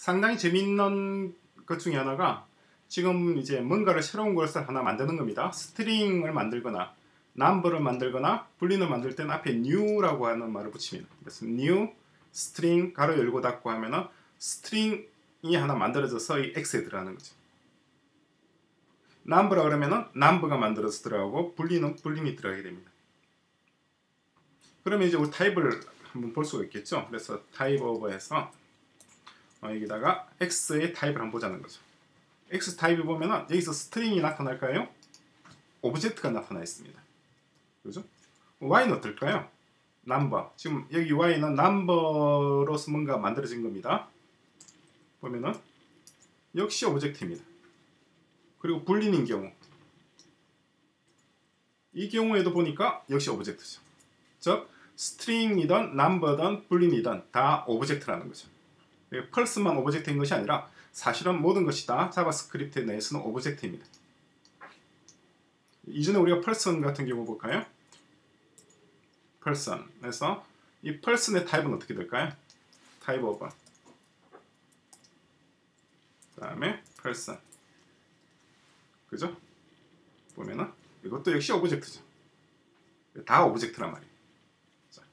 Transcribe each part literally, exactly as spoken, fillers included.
상당히 재밌는 것 중에 하나가 지금 이제 뭔가를 새로운 것을 하나 만드는 겁니다. 스트링을 만들거나 넘버를 만들거나 불린을 만들 때는 앞에 new라고 하는 말을 붙입니다. 그래서 new string 가로 열고 닫고 하면은 스트링이 하나 만들어져서 이 X에 들어가는 거죠. 넘버라 그러면은 넘버가 만들어서 들어가고 불린은 불린이 들어가게 됩니다. 그러면 이제 우리 타입을 한번 볼 수가 있겠죠. 그래서 타입 오버해서 어, 여기다가 X의 타입을 한번 보자는 거죠. X 타입을 보면은 여기서 스트링이 나타날까요? 오브젝트가 나타나 있습니다. 그죠? Y는 어떨까요? 넘버. 지금 여기 Y는 넘버로서 뭔가 만들어진 겁니다. 보면은 역시 오브젝트입니다. 그리고 불린인 경우 이 경우에도 보니까 역시 오브젝트죠. 즉 스트링이든 넘버든 불린이든 다 오브젝트라는 거죠. 펄스만 오브젝트인 것이 아니라 사실은 모든 것이 다 자바스크립트 내에서는 오브젝트입니다. 이전에 우리가 펄슨 같은 경우 볼까요? 펄슨에서 이 펄슨의 타입은 어떻게 될까요? 타입 오버 그 다음에 펄슨 그죠? 보면은 이것도 역시 오브젝트죠. 다 오브젝트란 말이에요. 자.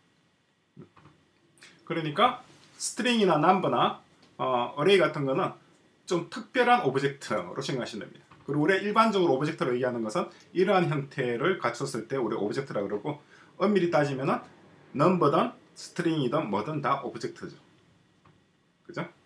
그러니까 스트링이나 넘버나 어, 어레이 같은 거는 좀 특별한 오브젝트로 생각하시면 됩니다. 그리고 우리가 일반적으로 오브젝트로 얘기하는 것은 이러한 형태를 갖췄을 때 우리 오브젝트라 그러고 엄밀히 따지면은 넘버든 스트링이든 뭐든 다 오브젝트죠. 그죠?